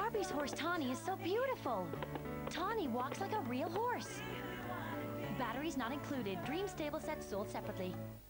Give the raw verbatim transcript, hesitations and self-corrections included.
Barbie's horse Tawny is so beautiful. Tawny walks like a real horse. Batteries not included. Dream stable set sold separately.